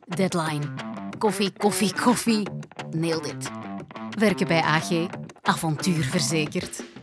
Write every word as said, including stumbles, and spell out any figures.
deadline. Koffie, koffie, koffie. Nailed it. Werken bij A G. Avontuur verzekerd.